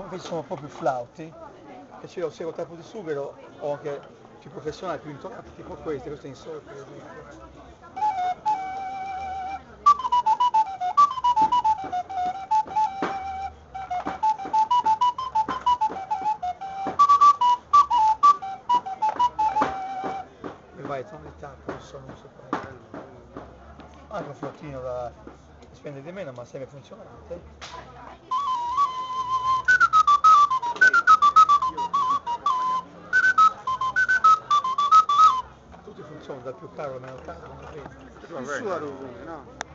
invece sono un po' più flauti, e se io seguo il tempo di sughero ho anche più professionali, più intonati, tipo questo è in sol per esempio. E vai, tonalità, non so, non so fare. Anche un flautino da spende di meno, ma sempre funzionante. Tutti funzionano, dal più caro al meno caro, non credo. Il suo ha ragione, no?